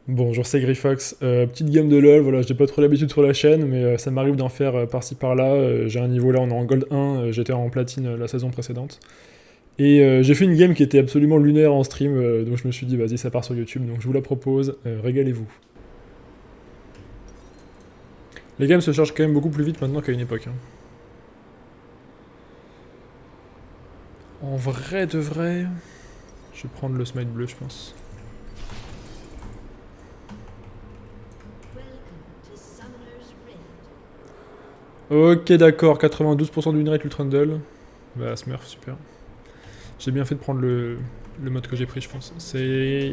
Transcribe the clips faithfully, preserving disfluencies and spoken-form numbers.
Bonjour, c'est Grifox. Euh, petite game de LoL, voilà, j'ai pas trop l'habitude sur la chaîne, mais euh, ça m'arrive d'en faire euh, par-ci par-là. Euh, j'ai un niveau là, on est en Gold un, euh, j'étais en platine euh, la saison précédente. Et euh, j'ai fait une game qui était absolument lunaire en stream, euh, donc je me suis dit, vas-y, ça part sur YouTube, donc je vous la propose, euh, régalez-vous. Les games se chargent quand même beaucoup plus vite maintenant qu'à une époque. Hein. En vrai de vrai, je vais prendre le smite bleu, je pense. Ok, d'accord, quatre-vingt-douze pour cent du winrate, le Trundle. Bah, Smurf, super. J'ai bien fait de prendre le, le mode que j'ai pris, je pense. C'est...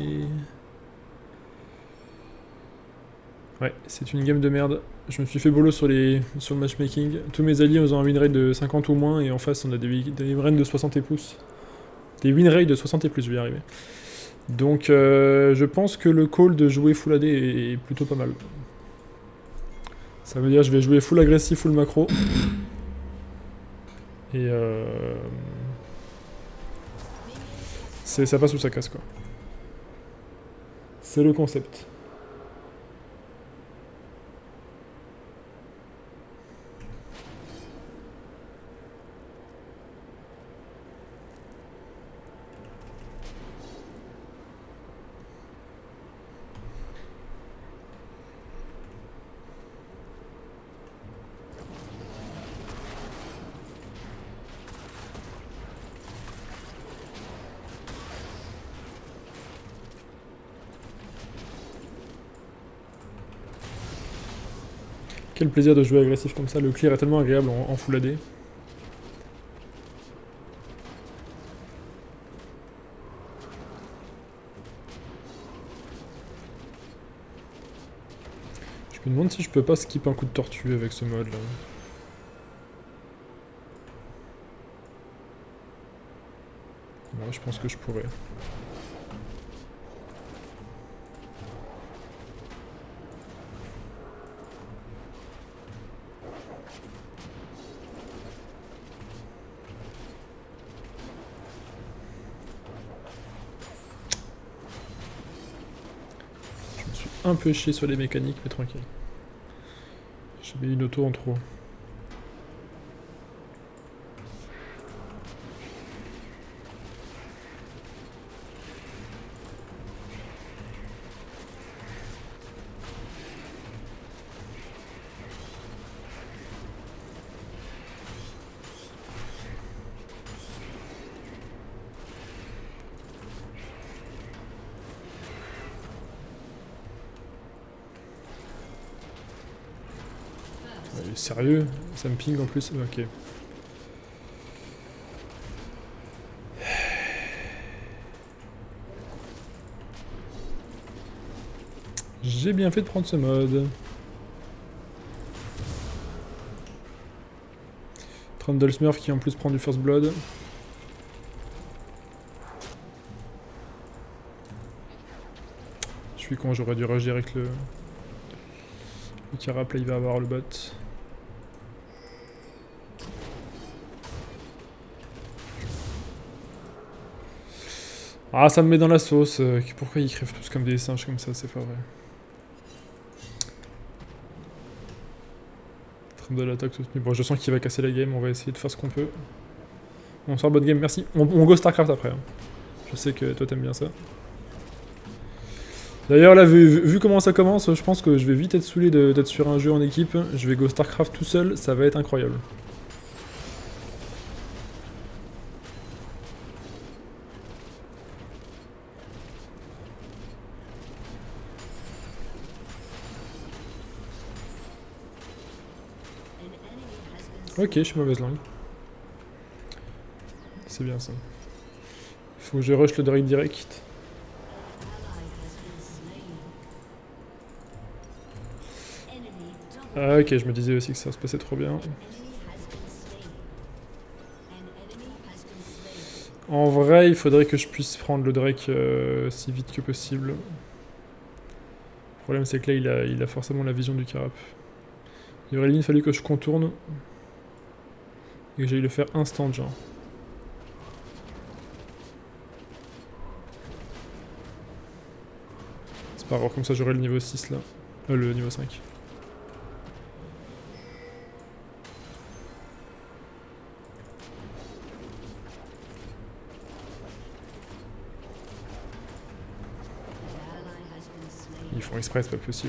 Ouais, c'est une game de merde. Je me suis fait bolo sur, les, sur le matchmaking. Tous mes alliés ont un winrate de cinquante ou moins, et en face, on a des, des winrates de soixante et plus. Des winrates de soixante et plus, je vais y arriver. Donc, euh, je pense que le call de jouer full A D est plutôt pas mal. Ça veut dire que je vais jouer full agressif, full macro. Et euh... ça passe ou ça casse, quoi. C'est le concept. Quel plaisir de jouer agressif comme ça, le clear est tellement agréable en, en full A D. Je me demande si je peux pas skip un coup de tortue avec ce mode là. Ouais, je pense que je pourrais. Je me suis un peu chié sur les mécaniques, mais tranquille. J'ai mis une auto en trop. Sérieux? Ça me ping en plus? Ok. J'ai bien fait de prendre ce mode. Trundle Smurf qui en plus prend du First Blood. Je suis con, j'aurais dû rush direct le... Le carap là il va avoir le bot. Ah, ça me met dans la sauce. Pourquoi ils crèvent tous comme des singes comme ça? C'est pas vrai. De l'attaque soutenue. Bon, je sens qu'il va casser la game. On va essayer de faire ce qu'on peut. Bonsoir, bonne game, merci. On, on go StarCraft après. Hein. Je sais que toi t'aimes bien ça. D'ailleurs, là, vu, vu, vu comment ça commence, je pense que je vais vite être saoulé d'être sur un jeu en équipe. Je vais go StarCraft tout seul. Ça va être incroyable. Ok, je suis mauvaise langue. C'est bien ça. Faut que je rush le Drake direct. Ah ok, je me disais aussi que ça se passait trop bien. En vrai, il faudrait que je puisse prendre le Drake euh, si vite que possible. Le problème c'est que là, il a, il a forcément la vision du carap. Il aurait limite fallu que je contourne. Et que j'aille le faire instant, genre. C'est pas grave, comme ça j'aurai le niveau six là. Euh, le niveau cinq. Ils font exprès, c'est pas possible.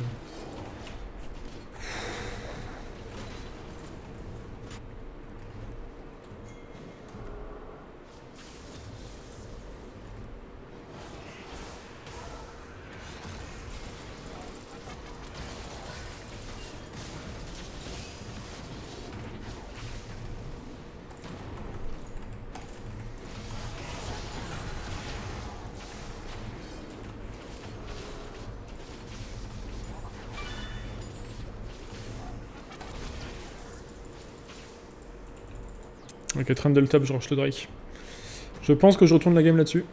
Ok, Trundle top, je rush le Drake. Je pense que je retourne la game là-dessus.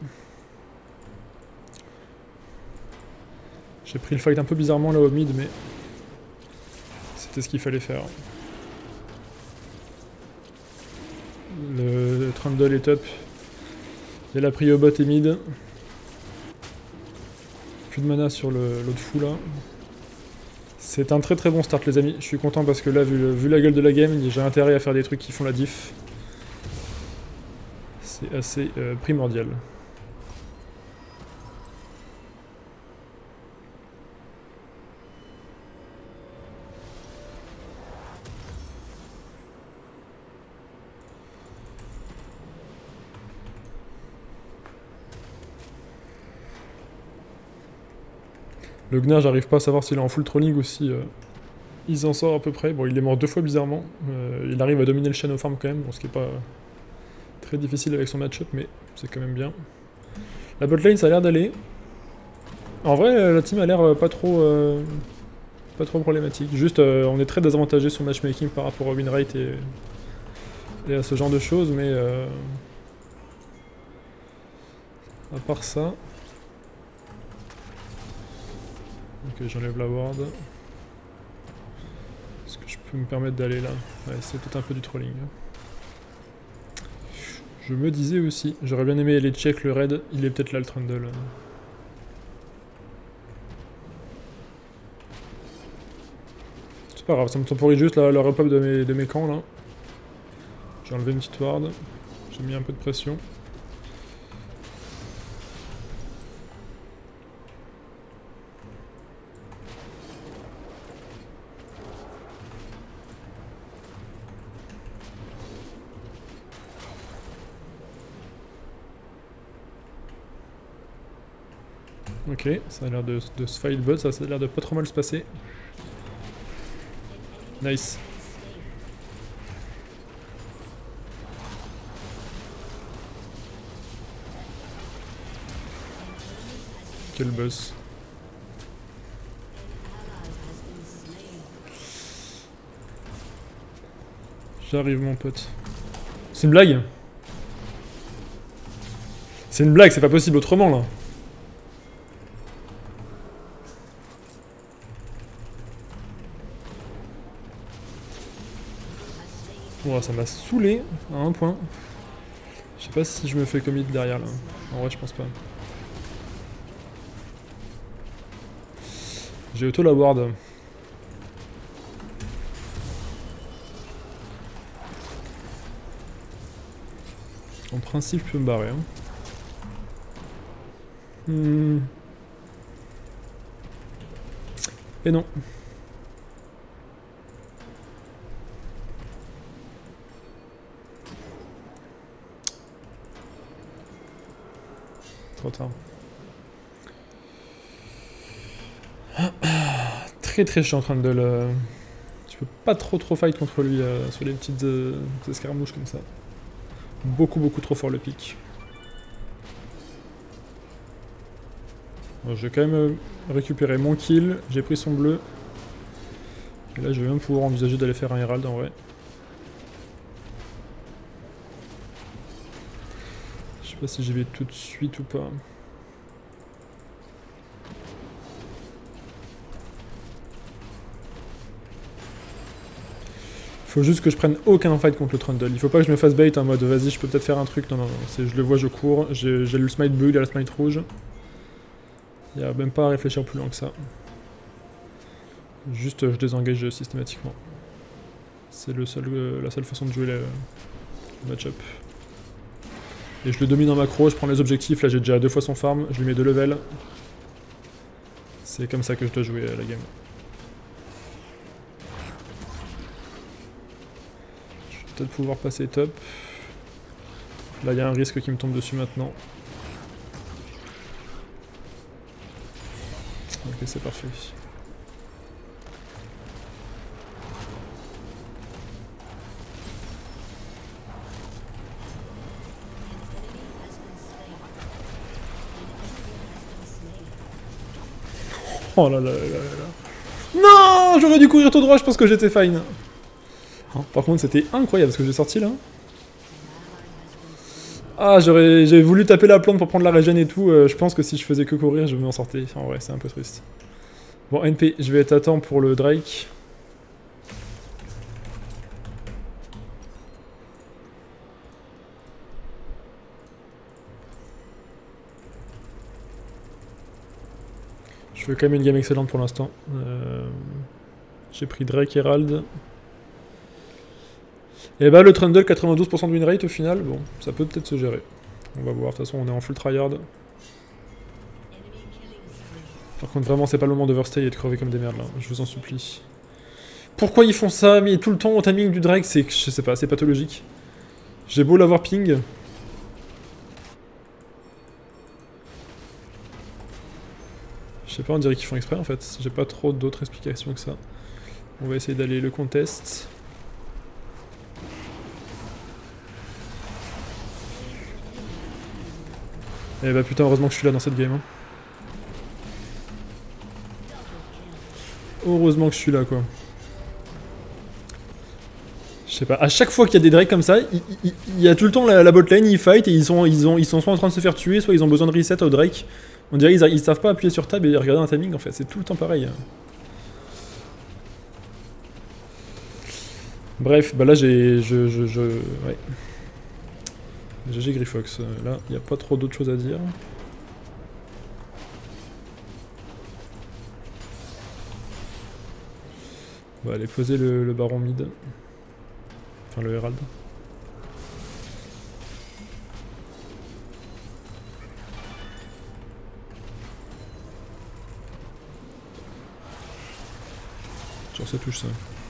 J'ai pris le fight un peu bizarrement là au mid, mais c'était ce qu'il fallait faire. Le, le Trundle est top. Il y a la prio bot et mid. Plus de mana sur l'autre fou là. C'est un très très bon start les amis. Je suis content parce que là, vu, le, vu la gueule de la game, j'ai intérêt à faire des trucs qui font la diff. C'est assez euh, primordial. Le Gnar, j'arrive pas à savoir s'il est en full trolling ou si euh, il s'en sort à peu près. Bon, il est mort deux fois bizarrement. Euh, il arrive à dominer le Shadow Farm quand même, bon, ce qui est pas très difficile avec son match-up, mais c'est quand même bien. La botlane, ça a l'air d'aller. En vrai, la team a l'air pas trop euh, pas trop problématique. Juste, euh, on est très désavantagé sur matchmaking par rapport au win rate et, et à ce genre de choses, mais euh, à part ça... Ok, j'enlève la ward. Est-ce que je peux me permettre d'aller là? Ouais, c'est peut-être un peu du trolling. Je me disais aussi, j'aurais bien aimé aller check le raid, il est peut-être là le Trundle. C'est pas grave, ça me temporise juste la, la repop de mes, de mes camps là. J'ai enlevé une petite ward, j'ai mis un peu de pression. Ok, ça a l'air de, de se fight bot, ça, ça a l'air de pas trop mal se passer. Nice. Quel boss. J'arrive mon pote. C'est une blague? C'est une blague, c'est pas possible autrement là. Bon, ça m'a saoulé à un point. Je sais pas si je me fais commit derrière là. En vrai, je pense pas. J'ai auto la ward. En principe, je peux me barrer. Hein. Hmm. Et non. Trop tard. Très très chiant en train de le... Tu peux pas trop trop fight contre lui euh, sur les petites euh, escarmouches comme ça. Beaucoup beaucoup trop fort le pic. Bon, je vais quand même euh, récupérer mon kill, j'ai pris son bleu. Et là je vais même pouvoir envisager d'aller faire un Herald en vrai. Je sais pas si j'y vais tout de suite ou pas. Faut juste que je prenne aucun fight contre le Trundle. Il faut pas que je me fasse bait en mode vas-y je peux peut-être faire un truc. Non non non, je le vois, je cours, j'ai le smite bleu, il a le smite rouge. Il n'y a même pas à réfléchir plus loin que ça. Juste je désengage systématiquement. C'est le seul, euh, la seule façon de jouer le, le match-up. Et je le domine en macro, je prends les objectifs, là j'ai déjà deux fois son farm, je lui mets deux levels. C'est comme ça que je dois jouer la game. Je vais peut-être pouvoir passer top. Là il y a un risque qui me tombe dessus maintenant. Ok, c'est parfait. Oh là là là là là. Non, j'aurais dû courir tout droit, je pense que j'étais fine. Oh, par contre, c'était incroyable ce que j'ai sorti là. Ah, j'aurais j'ai voulu taper la plante pour prendre la régène et tout. Euh, je pense que si je faisais que courir, je m'en sortais. En vrai, c'est un peu triste. Bon, N P, je vais être à temps pour le Drake. Je fais quand même une game excellente pour l'instant. Euh, J'ai pris Drake Herald. Et bah le Trundle, quatre-vingt-douze pour cent de win rate au final, bon, ça peut peut-être se gérer. On va voir, de toute façon on est en full tryhard. Par contre vraiment c'est pas le moment d'overstay et de crever comme des merdes là, je vous en supplie. Pourquoi ils font ça, mais tout le temps au timing du Drake, c'est, je sais pas, c'est pathologique. J'ai beau l'avoir ping. Je sais pas, on dirait qu'ils font exprès en fait, j'ai pas trop d'autres explications que ça. On va essayer d'aller le contest. Eh bah putain, heureusement que je suis là dans cette game. Hein. Heureusement que je suis là quoi. Je sais pas, à chaque fois qu'il y a des drakes comme ça, il, il, il y a tout le temps la, la botlane, ils fight et ils sont, ils, ont, ils sont soit en train de se faire tuer, soit ils ont besoin de reset au drake. On dirait qu'ils ils savent pas appuyer sur tab et regarder un timing en fait, c'est tout le temps pareil. Bref, bah là j'ai... Je, je, je, ouais. G G Griffox, là il n'y a pas trop d'autres choses à dire. On va aller poser le, le baron mid. Enfin le Herald. Genre ça touche ça.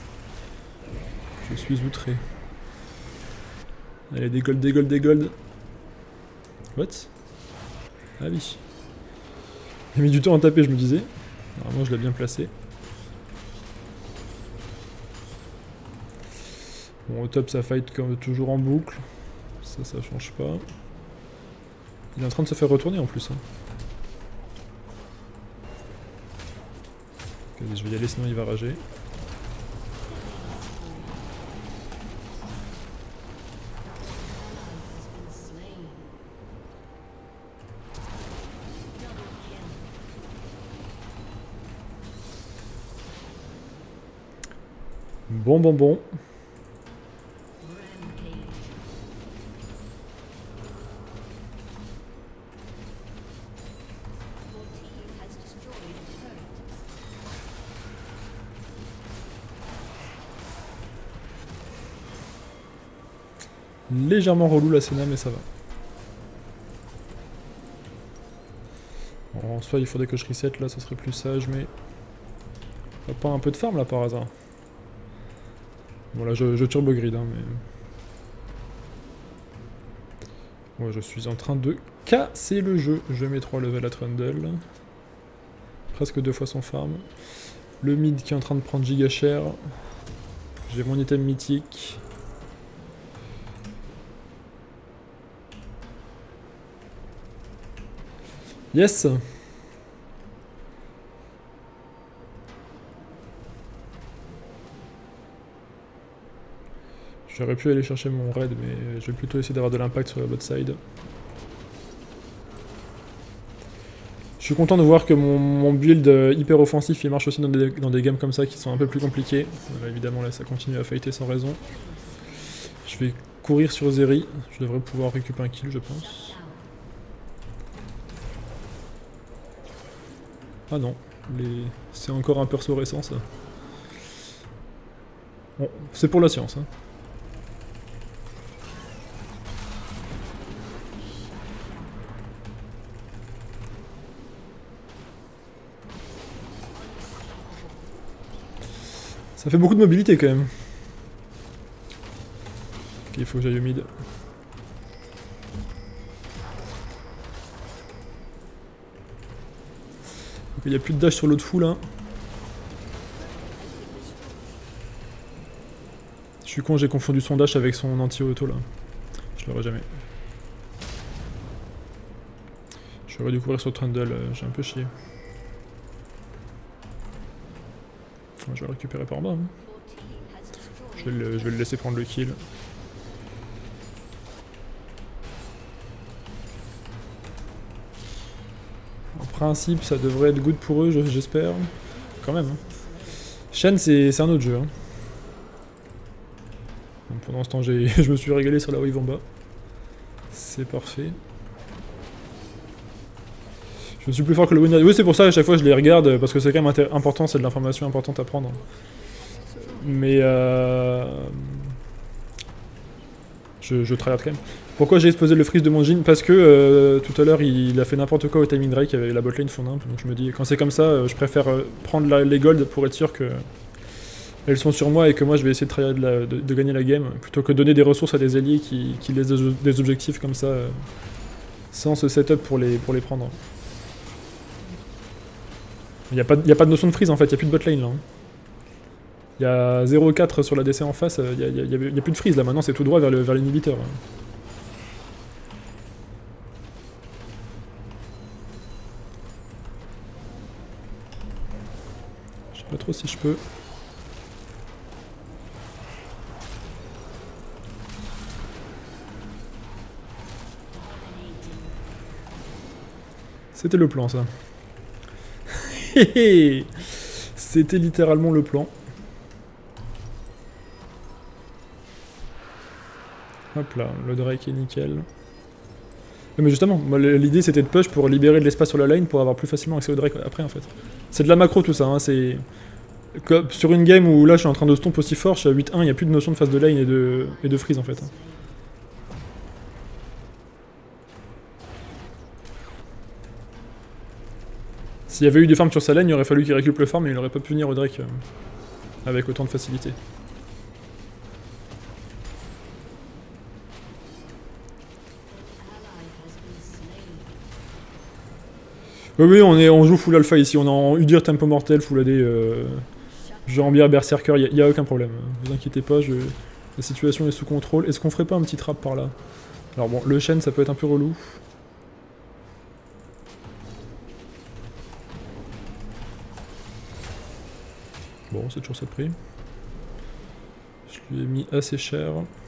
Je suis outré. Allez, des gold, des gold, des gold. What? Ah oui. Il a mis du temps à taper, je me disais. Normalement, je l'ai bien placé. Bon, au top, ça fight comme toujours en boucle. Ça, ça change pas. Il est en train de se faire retourner en plus. Hein. Okay, je vais y aller, sinon il va rager. Bon, bon, bon. Légèrement relou la Senna, mais ça va. Bon, en soi, il faudrait que je reset là, ça serait plus sage, mais... Y'a pas un peu de farm là par hasard? Bon là je, je turbo grid hein, mais... Ouais, je suis en train de casser le jeu. Je mets trois levels à Trundle. Presque deux fois son farm. Le mid qui est en train de prendre giga cher. J'ai mon item mythique. Yes! J'aurais pu aller chercher mon raid, mais je vais plutôt essayer d'avoir de l'impact sur la bot side. Je suis content de voir que mon, mon build hyper offensif il marche aussi dans des, dans des games comme ça qui sont un peu plus compliquées. Là, évidemment là ça continue à fighter sans raison. Je vais courir sur Zeri, je devrais pouvoir récupérer un kill je pense. Ah non, les... c'est encore un perso récent ça. Bon, c'est pour la science. Hein. Ça fait beaucoup de mobilité quand même. Ok, il faut que j'aille au mid. Ok, il n'y a plus de dash sur l'autre fou là. Je suis con, j'ai confondu son dash avec son anti-auto là. Je l'aurais jamais. J'aurais dû courir sur Trundle, euh, j'ai un peu chié. Enfin, je vais le récupérer par en bas. Hein. Je, vais le, je vais le laisser prendre le kill. En principe, ça devrait être good pour eux, j'espère. Quand même. Hein. Shen, c'est un autre jeu. Hein. Donc, pendant ce temps, je me suis régalé sur la wave en bas. C'est parfait. Je suis plus fort que le winner. Oui, c'est pour ça à chaque fois je les regarde, parce que c'est quand même important, c'est de l'information importante à prendre. Mais euh... Je, je tryhard quand même. Pourquoi j'ai exposé le freeze de mon Jhin? Parce que euh, tout à l'heure il a fait n'importe quoi au timing Drake avec la botlane fond imp. Donc je me dis, quand c'est comme ça, je préfère prendre la, les golds pour être sûr que elles sont sur moi et que moi je vais essayer de, tryhard de, la, de, de gagner la game, plutôt que donner des ressources à des alliés qui, qui laissent des, des objectifs comme ça, euh, sans ce setup pour les, pour les prendre. Il n'y a, a pas de notion de freeze en fait, il n'y a plus de botlane là. Hein. Il y a zéro virgule quatre sur la D C en face, il n'y a, a, a, a plus de freeze là, maintenant c'est tout droit vers l'inhibiteur. Vers je sais pas trop si je peux. C'était le plan ça. C'était littéralement le plan. Hop là, le Drake est nickel. Mais justement, l'idée c'était de push pour libérer de l'espace sur la lane pour avoir plus facilement accès au Drake après en fait. C'est de la macro tout ça, hein, c'est... Sur une game où là je suis en train de stomp aussi fort, je suis à huit un, il n'y a plus de notion de phase de lane et de, et de freeze en fait. Hein. S'il y avait eu des farms sur sa lane, il aurait fallu qu'il récupère le farm, mais il aurait pas pu venir au Drake euh, avec autant de facilité. Oui, oui, on, est, on joue full alpha ici, on est en Udyr tempo mortel, full A D, euh, Jambière, Berserker, il n'y a, a aucun problème. Ne vous inquiétez pas, je, la situation est sous contrôle. Est-ce qu'on ferait pas un petit trap par là? Alors bon, le Shen ça peut être un peu relou. Bon, c'est toujours ça de prix. Je lui ai mis assez cher.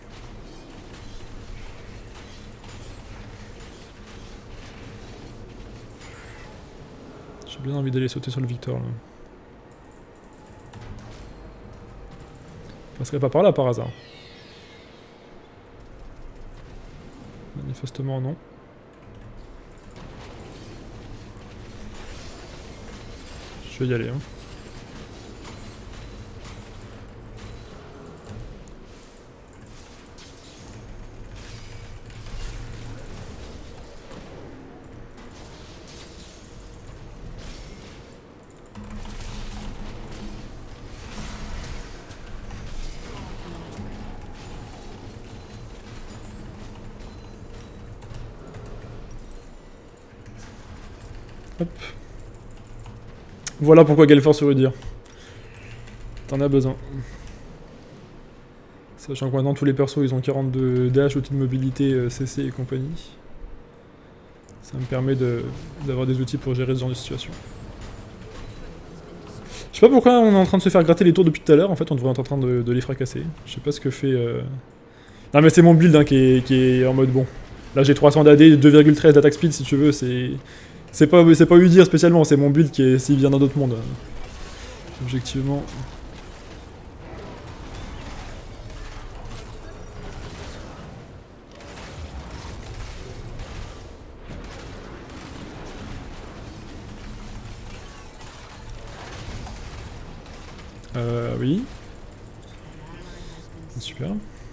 J'ai bien envie d'aller sauter sur le Victor là. On passerait pas par là par hasard. Manifestement non. Je vais y aller. Hein. Hop. Voilà pourquoi Galfor se redire. T'en as besoin. Sachant que maintenant tous les persos ils ont quarante-deux dash, outils de mobilité, euh, C C et compagnie. Ça me permet d'avoir de, des outils pour gérer ce genre de situation. Je sais pas pourquoi on est en train de se faire gratter les tours depuis tout à l'heure, en fait on devrait être en train de, de les fracasser. Je sais pas ce que fait... Euh... Non mais c'est mon build hein, qui, est, qui est en mode bon. Là j'ai trois cents d'A D, deux virgule treize d'attaque speed si tu veux, c'est... C'est pas, pas Udyr spécialement, c'est mon build qui est s'il vient dans d'autres mondes. Objectivement. Euh, oui. Super.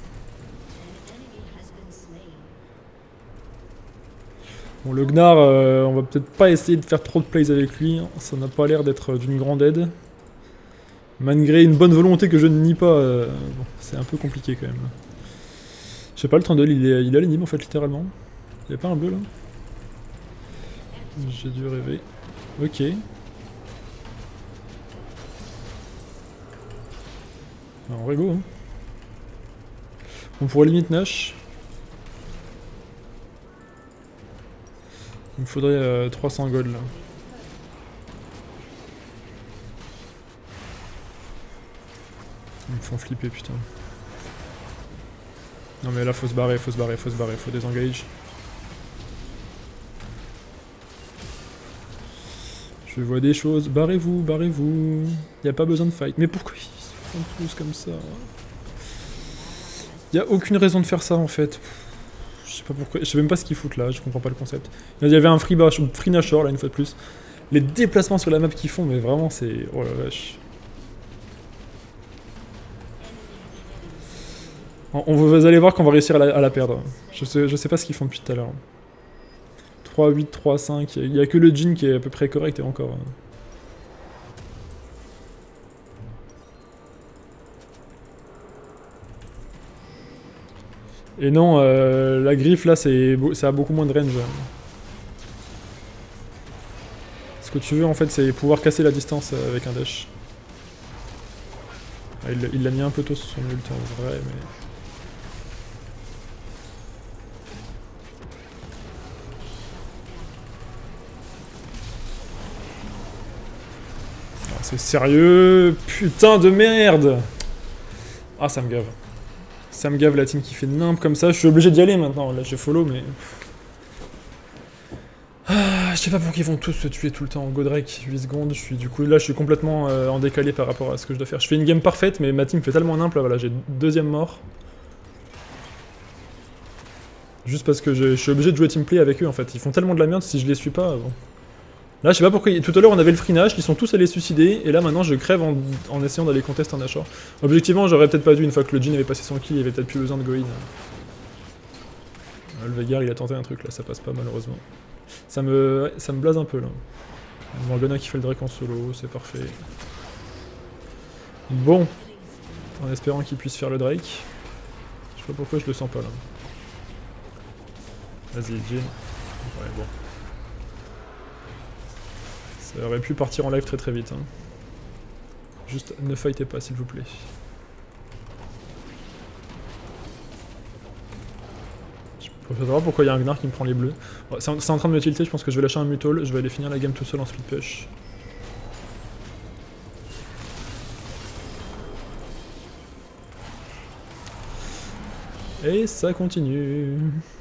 Bon, le Gnar, euh, on va peut-être pas essayer de faire trop de plays avec lui. Ça n'a pas l'air d'être d'une grande aide. Malgré une bonne volonté que je ne nie pas, euh, bon, c'est un peu compliqué quand même. Je sais pas, le Trundle, il est, il est à l'anime en fait, littéralement. Il y a pas un bleu là? J'ai dû rêver. Ok. Alors, Rego, hein. On pourrait limite Nash. Il me faudrait euh, trois cents gold là. Ils me font flipper, putain. Non mais là faut se barrer, faut se barrer, faut se barrer, faut désengage. Je vois des choses, barrez-vous, barrez-vous. Y a pas besoin de fight. Mais pourquoi ils se font tous comme ça? Y a aucune raison de faire ça en fait. Je sais pas pourquoi, je sais même pas ce qu'ils foutent là, je comprends pas le concept. Il y avait un free, free Nashor là une fois de plus. Les déplacements sur la map qu'ils font, mais vraiment c'est... Oh la vache. On, vous allez voir qu'on va réussir à la, à la perdre. Je sais, je sais pas ce qu'ils font depuis tout à l'heure. trois huit, trois cinq, il n'y a que le Jhin qui est à peu près correct et encore. Et non, euh, la griffe là, c'est, ça a beaucoup moins de range. Ce que tu veux en fait, c'est pouvoir casser la distance avec un dash. Ah, il l'a mis un peu tôt sur son ult en vrai, mais... C'est sérieux? Putain de merde! Ah, ça me gave. Ça me gave la team qui fait nimp comme ça. Je suis obligé d'y aller maintenant. Là, j'ai follow, mais... Ah, je sais pas pourquoi ils vont tous se tuer tout le temps. Godrake, huit secondes. Je suis, du coup, là, je suis complètement euh, en décalé par rapport à ce que je dois faire. Je fais une game parfaite, mais ma team fait tellement nimp. Là, voilà, j'ai deuxième mort. Juste parce que je, je suis obligé de jouer teamplay avec eux, en fait. Ils font tellement de la merde, si je les suis pas... Bon. Là, je sais pas pourquoi. Tout à l'heure, on avait le free Nash, ils sont tous allés suicider, et là, maintenant, je crève en, en essayant d'aller contest un Nashor. Objectivement, j'aurais peut-être pas dû, une fois que le Jhin avait passé son kill, il avait peut-être plus besoin de go in. Le Veigar, il a tenté un truc, là, ça passe pas, malheureusement. Ça me, ouais, ça me blase un peu, là. Morgana qui fait le Drake en solo, c'est parfait. Bon. En espérant qu'il puisse faire le Drake. Je sais pas pourquoi je le sens pas, là. Vas-y, Jhin. Ouais, bon. Ça aurait pu partir en live très très vite. Hein. Juste ne fightez pas s'il vous plaît. Je peux savoir pourquoi il y a un Gnar qui me prend les bleus. Ouais, c'est en, en train de me tilter, je pense que je vais lâcher un Mutol, je vais aller finir la game tout seul en split push. Et ça continue.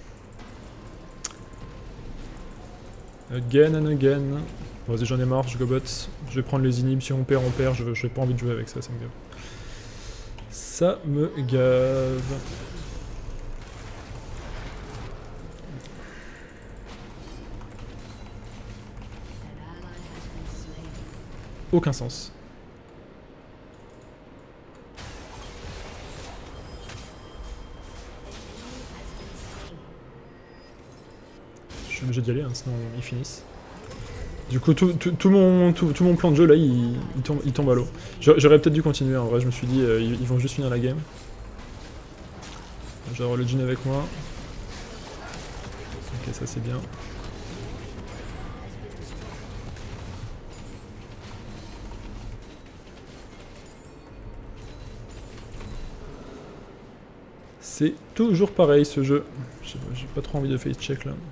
Again and again. Vas-y, j'en ai marre, je go bot. Je vais prendre les inhibs, si on perd, on perd. Je n'ai pas envie de jouer avec ça, ça me gave. Ça me gave. Aucun sens. Je suis obligé d'y aller, hein, sinon ils finissent. Du coup, tout, tout, tout, mon, tout, tout mon plan de jeu là, il, il, tombe, il tombe à l'eau. J'aurais peut-être dû continuer, en vrai, je me suis dit, euh, ils, ils vont juste finir la game. Je vais avoir le Jhin avec moi. Ok, ça c'est bien. C'est toujours pareil ce jeu. J'ai pas trop envie de face check là.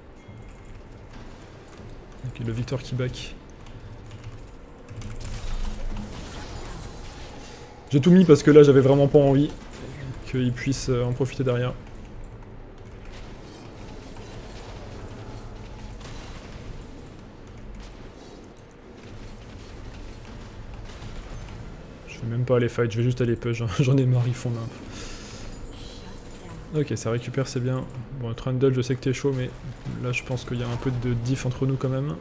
Ok, le Victor qui back. J'ai tout mis parce que là j'avais vraiment pas envie qu'il puisse en profiter derrière. Je vais même pas aller fight, je vais juste aller push, j'en ai marre, ils font nimp. Ok, ça récupère, c'est bien. Bon, Trundle, je sais que t'es chaud, mais là je pense qu'il y a un peu de diff entre nous quand même.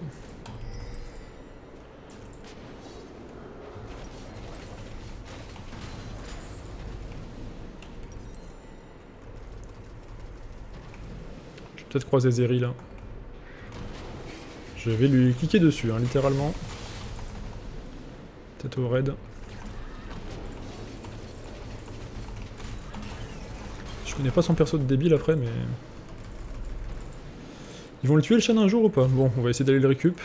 Peut-être croiser Zeri là. Je vais lui cliquer dessus, hein, littéralement. Peut-être au raid. Je connais pas son perso de débile après, mais... Ils vont le tuer le chêne un jour ou pas? Bon, on va essayer d'aller le récup.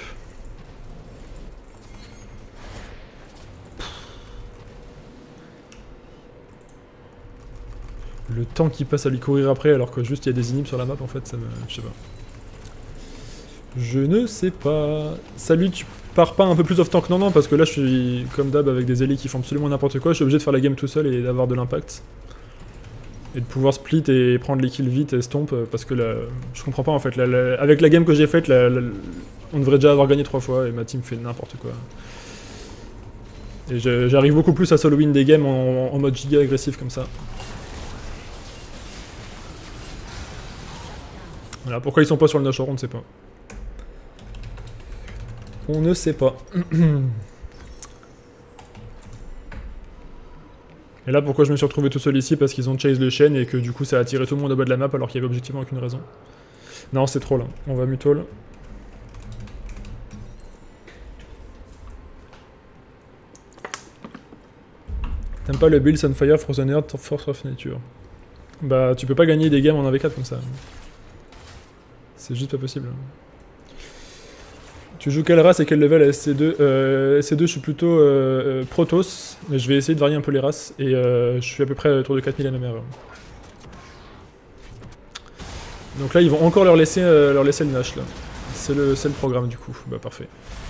Le temps qu'il passe à lui courir après alors que juste il y a des inhibs sur la map en fait, ça me... je sais pas. Je ne sais pas... Salut, tu pars pas un peu plus off tank? Non, non, parce que là je suis comme d'hab avec des alliés qui font absolument n'importe quoi, je suis obligé de faire la game tout seul et d'avoir de l'impact. Et de pouvoir split et prendre les kills vite et stomp, parce que là, je comprends pas en fait, là, là, avec la game que j'ai faite, là, là, on devrait déjà avoir gagné trois fois et ma team fait n'importe quoi. Et j'arrive beaucoup plus à solo win des games en, en mode giga agressif comme ça. Voilà, pourquoi ils sont pas sur le Nashor, on ne sait pas. On ne sait pas. Et là, pourquoi je me suis retrouvé tout seul ici? Parce qu'ils ont chase le chêne et que du coup ça a attiré tout le monde au bas de la map alors qu'il y avait objectivement aucune raison. Non, c'est trop là. On va mutall. T'aimes pas le build Sunfire, Frozen Earth, Force of Nature? Bah, tu peux pas gagner des games en un v quatre comme ça. C'est juste pas possible. Tu joues quelle race et quel level à S C deux? euh, S C deux, je suis plutôt euh, euh, Protoss, mais je vais essayer de varier un peu les races, et euh, je suis à peu près autour de quatre mille M M R. Donc là, ils vont encore leur laisser, euh, leur laisser le Nash, là. C'est le, le programme, du coup. Bah, parfait.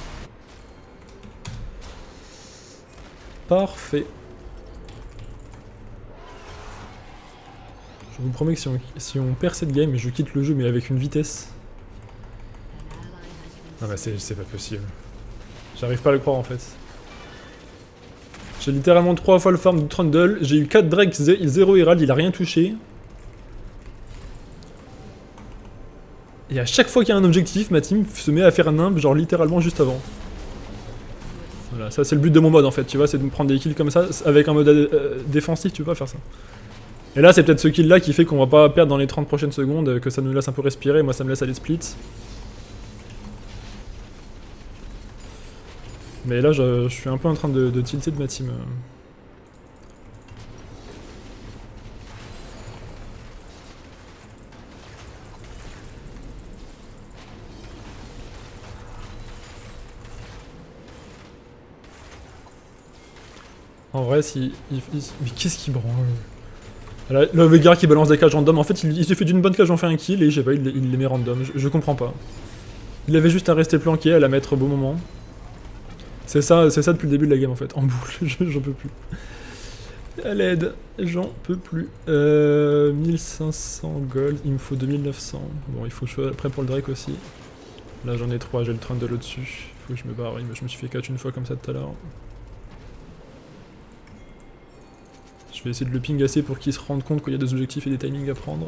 Parfait. Je vous promets que si on, si on perd cette game, je quitte le jeu, mais avec une vitesse... Non mais c'est pas possible. J'arrive pas à le croire en fait. J'ai littéralement trois fois le farm de Trundle, j'ai eu quatre Drake, zéro Herald, il a rien touché. Et à chaque fois qu'il y a un objectif, ma team se met à faire un nimb, genre littéralement juste avant. Voilà, ça c'est le but de mon mode en fait, tu vois, c'est de me prendre des kills comme ça, avec un mode euh, défensif, tu peux pas faire ça. Et là c'est peut-être ce kill là qui fait qu'on va pas perdre dans les trente prochaines secondes, que ça nous laisse un peu respirer, moi ça me laisse aller split. Mais là, je, je suis un peu en train de, de tilter de ma team. En vrai, si... Il, il, mais qu'est-ce qu'il branle? Là, le Veigar qui balance des cages random, en fait, il, il suffit d'une bonne cage, on fait un kill, et je sais pas, il, il les met random. Je, je comprends pas. Il avait juste à rester planqué, à la mettre au bon moment. C'est ça, c'est ça depuis le début de la game en fait, en boucle, j'en peux plus. À l'aide, j'en peux plus. Euh, mille cinq cents gold, il me faut deux mille neuf cents. Bon, il faut que je sois prêt pour le Drake aussi. Là j'en ai trois, j'ai le train de l'au-dessus. Faut que je me barre, je me suis fait catch une fois comme ça tout à l'heure. Je vais essayer de le ping assez pour qu'il se rende compte qu'il y a des objectifs et des timings à prendre.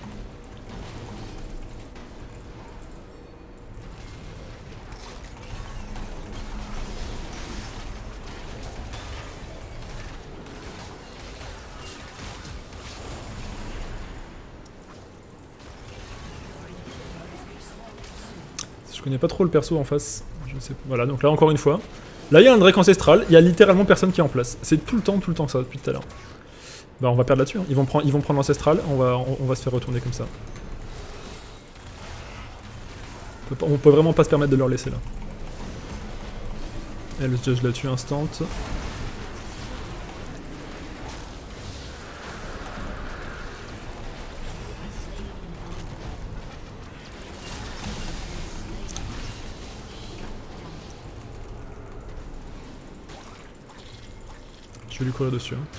Je connais pas trop le perso en face. Je sais pas. Voilà, donc là encore une fois. Là il y a un Drake ancestral, il y a littéralement personne qui est en place. C'est tout le temps, tout le temps ça depuis tout à l'heure. Bah on va perdre là-dessus. Hein. Ils vont prendre, ils vont prendre l'ancestral, on va, on, on va se faire retourner comme ça. On peut, on peut vraiment pas se permettre de leur laisser là. Et le judge l'a tué instant. Je vais lui courir dessus. Hein.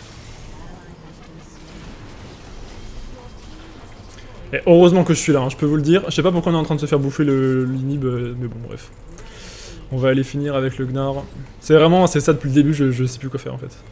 Et heureusement que je suis là, hein, je peux vous le dire. Je sais pas pourquoi on est en train de se faire bouffer le l'inhib, mais bon, bref. On va aller finir avec le Gnar. C'est vraiment, c'est ça depuis le début, je, je sais plus quoi faire en fait.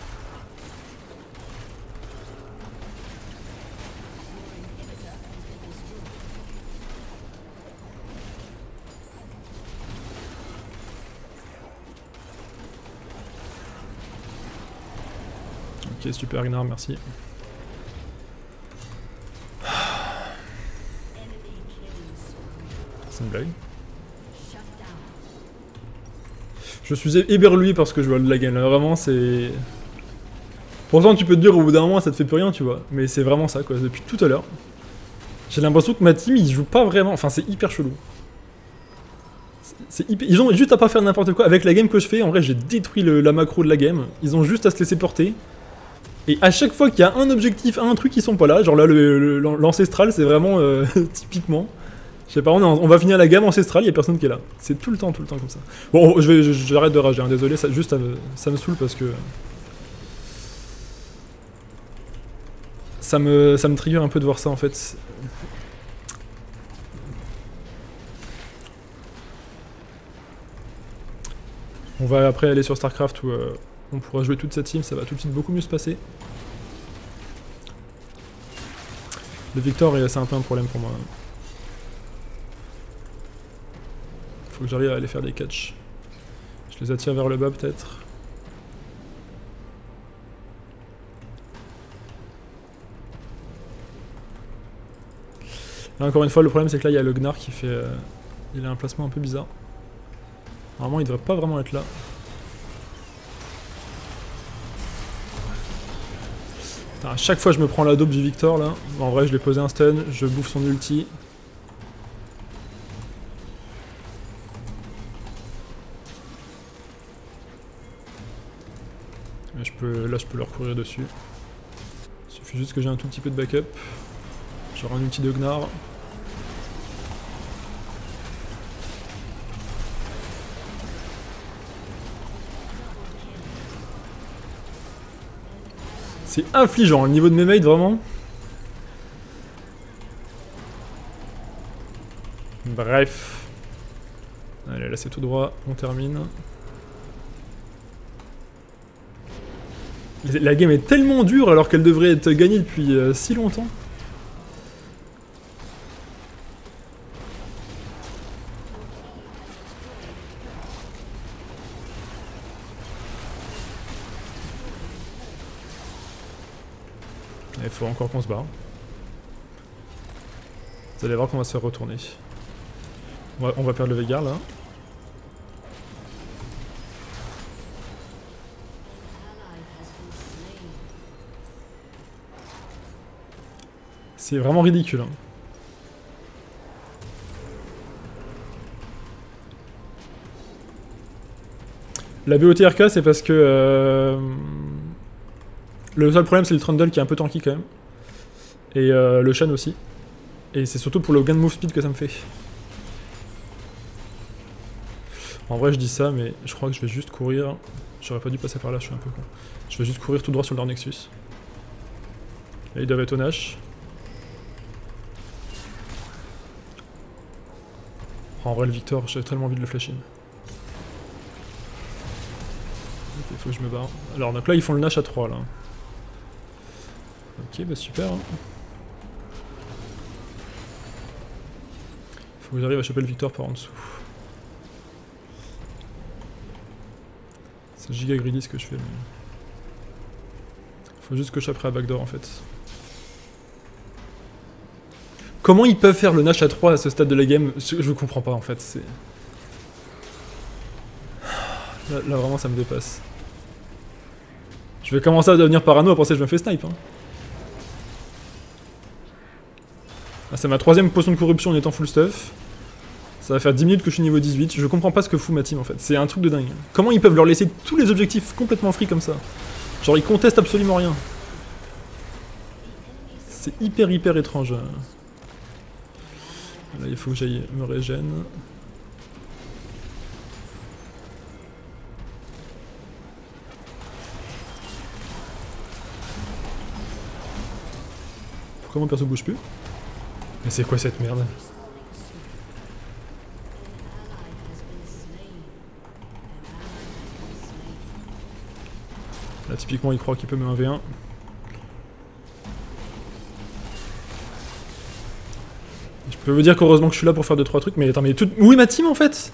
Ok, super Gnar, merci. une blague. Je suis éberlué parce que je vois de la game là, vraiment c'est... Pourtant tu peux te dire au bout d'un moment ça te fait plus rien tu vois, mais c'est vraiment ça quoi, depuis tout à l'heure. J'ai l'impression que ma team ils jouent pas vraiment, enfin c'est hyper chelou. C'est hyper... Ils ont juste à pas faire n'importe quoi, avec la game que je fais, en vrai j'ai détruit le, la macro de la game, ils ont juste à se laisser porter. Et à chaque fois qu'il y a un objectif, un truc, ils sont pas là, genre là l'ancestral le, le, c'est vraiment euh, typiquement... Je sais pas, on, on va finir la gamme ancestrale, y'a personne qui est là. C'est tout le temps, tout le temps comme ça. Bon, je vais, j'arrête de rager, hein, désolé, ça, juste ça me, ça me saoule parce que... Ça me, ça me trigger un peu de voir ça en fait. On va après aller sur StarCraft où euh, on pourra jouer toute sa team, ça va tout de suite beaucoup mieux se passer. Le Victor, c'est un peu un problème pour moi. Faut que j'arrive à aller faire des catchs. Je les attire vers le bas peut-être. Là encore une fois le problème c'est que là il y a le Gnar qui fait... Euh, il a un placement un peu bizarre. Normalement il devrait pas vraiment être là. Putain, à chaque fois je me prends la dope du Victor là. Bon, en vrai je l'ai posé un stun, je bouffe son ulti. Je peux, là je peux leur courir dessus. Il suffit juste que j'ai un tout petit peu de backup. Genre un ulti de Gnar. C'est affligeant, le niveau de mes mates vraiment. Bref. Allez, là c'est tout droit, on termine. La game est tellement dure alors qu'elle devrait être gagnée depuis euh, si longtemps. Il faut encore qu'on se barre. Vous allez voir qu'on va se faire retourner. On va, on va perdre le Veigar là. C'est vraiment ridicule. Hein. La B O T R K c'est parce que... Euh... Le seul problème c'est le Trundle qui est un peu tanky quand même. Et euh, le Shen aussi. Et c'est surtout pour le gain de move speed que ça me fait. En vrai je dis ça mais je crois que je vais juste courir. J'aurais pas dû passer par là, je suis un peu con. Je vais juste courir tout droit sur leur Nexus. Et ils doivent être au Nash. En vrai le Victor, j'ai tellement envie de le flash in. Ok, faut que je me barre. Alors donc là ils font le Nash à trois là. Ok bah super. Hein. Faut que j'arrive à choper le Victor par en dessous. C'est giga greedy ce que je fais. Mais... Faut juste que je choperai à backdoor en fait. Comment ils peuvent faire le Nash à trois à ce stade de la game? Je comprends pas en fait. C'est... Là, là vraiment ça me dépasse. Je vais commencer à devenir parano à penser que je me fais snipe. Hein. Ah, c'est ma troisième potion de corruption en étant full stuff. Ça va faire dix minutes que je suis niveau dix-huit. Je comprends pas ce que fout ma team en fait. C'est un truc de dingue. Comment ils peuvent leur laisser tous les objectifs complètement free comme ça? Genre ils contestent absolument rien. C'est hyper hyper étrange. Là il faut que j'aille me régène. Pourquoi mon perso bouge plus? Mais c'est quoi cette merde? Là typiquement il croit qu'il peut me un v un. Je peux vous dire qu'heureusement que je suis là pour faire deux trois trucs, mais attends mais tout... Où est ma team en fait?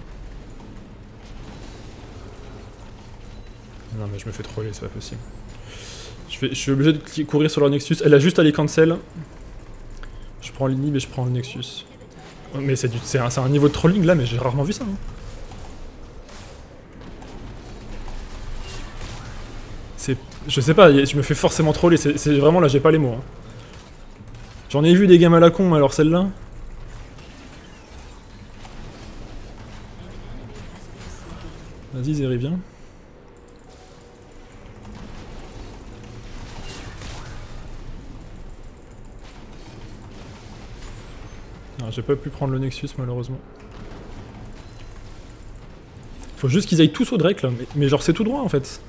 Non mais je me fais troller, c'est pas possible. Je, fais... je suis obligé de courir sur leur Nexus, elle a juste à les cancel. Je prends l'inhib et je prends le Nexus. Mais c'est un, un niveau de trolling là, mais j'ai rarement vu ça. Hein. C'est... Je sais pas, je me fais forcément troller, c'est vraiment là, j'ai pas les mots. Hein. J'en ai vu des gammes à la con, alors celle-là... Vas-y, Zeri, viens. J'ai pas pu prendre le Nexus, malheureusement. Faut juste qu'ils aillent tous au Drake, là. Mais, mais genre, c'est tout droit, en fait.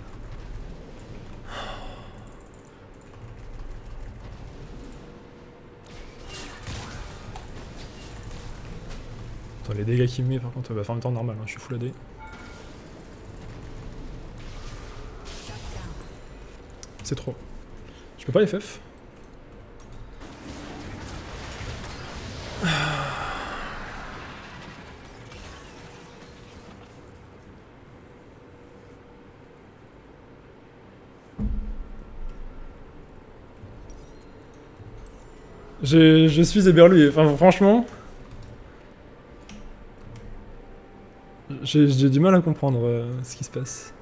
Attends, les dégâts qu'il me met, par contre, bah, en même temps, normal, hein, je suis full A D. C'est trop. Je peux pas F F. Je, je suis éberlué, enfin franchement... J'ai du mal à comprendre euh, ce qui se passe.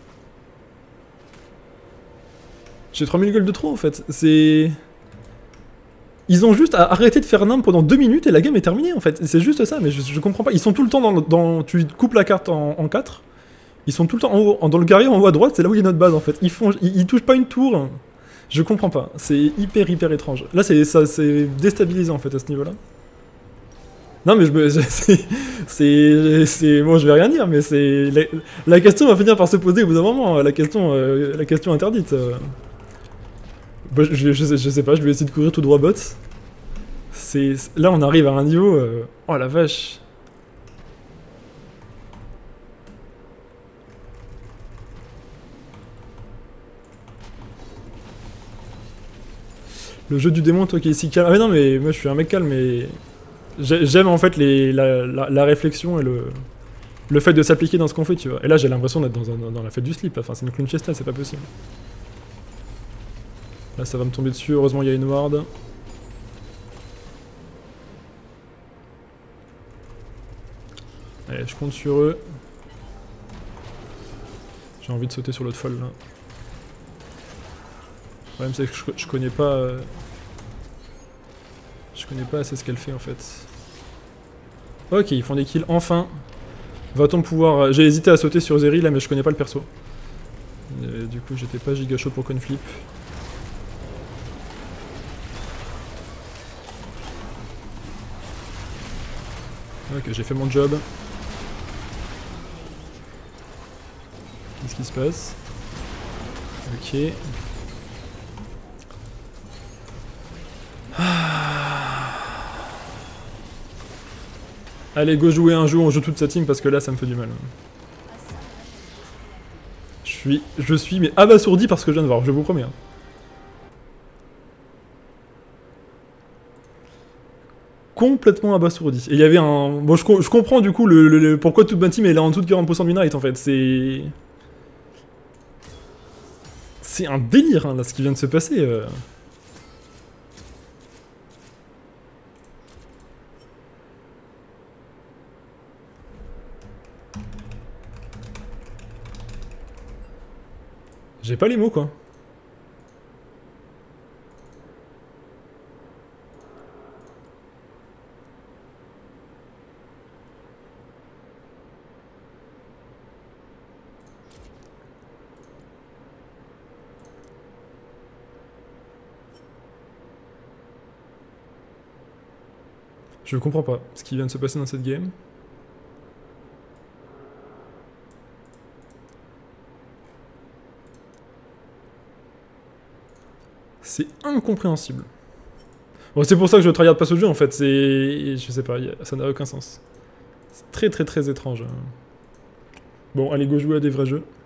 J'ai trois mille gold de trop en fait, c'est... Ils ont juste à arrêter de faire nimble pendant deux minutes et la game est terminée en fait, c'est juste ça, mais je, je comprends pas. Ils sont tout le temps dans... dans tu coupes la carte en, en quatre, ils sont tout le temps en haut, en, dans le carré en haut à droite, c'est là où il y a notre base en fait. Ils, font, ils, ils touchent pas une tour. Je comprends pas, c'est hyper hyper étrange. Là c'est déstabilisant en fait à ce niveau là. Non mais je me... C'est... c'est bon je vais rien dire mais c'est... La, la question va finir par se poser au bout d'un moment, la question, euh, la question interdite. Euh. Bah, je, je, je, sais, je sais pas, je vais essayer de courir tout droit bot. C'est... Là on arrive à un niveau... Euh... Oh la vache. Le jeu du démon, toi qui es si calme... Ah mais non mais moi je suis un mec calme mais... J'aime en fait les, la, la, la réflexion et le, le fait de s'appliquer dans ce qu'on fait, tu vois. Et là j'ai l'impression d'être dans, dans, dans la fête du slip, enfin c'est une clown chesta, c'est pas possible. Là ça va me tomber dessus, heureusement il y a une ward. Allez, je compte sur eux. J'ai envie de sauter sur l'autre folle là. Le problème c'est que je, je connais pas... Euh... Je connais pas assez ce qu'elle fait en fait. Ok, ils font des kills, enfin. Va-t-on pouvoir... J'ai hésité à sauter sur Zeri là mais je connais pas le perso. Et, du coup j'étais pas giga chaud pour coin flip. Ok, j'ai fait mon job. Qu'est-ce qui se passe? Ok. Allez, go jouer un jeu, on joue toute sa team parce que là ça me fait du mal. Je suis, je suis mais abasourdi par ce que je viens de voir, je vous promets. Hein. Complètement abasourdi. Et il y avait un... Bon, je, je comprends du coup le, le, le, pourquoi toute ma team est là en dessous de quarante pour cent de win rate en fait. C'est... C'est un délire hein, là ce qui vient de se passer. Euh... J'ai pas les mots quoi. Je comprends pas ce qui vient de se passer dans cette game. C'est incompréhensible. Bon, c'est pour ça que je ne tryhard pas ce jeu en fait, c'est... Je sais pas, ça n'a aucun sens. C'est très très très étrange. Bon, allez, go jouer à des vrais jeux.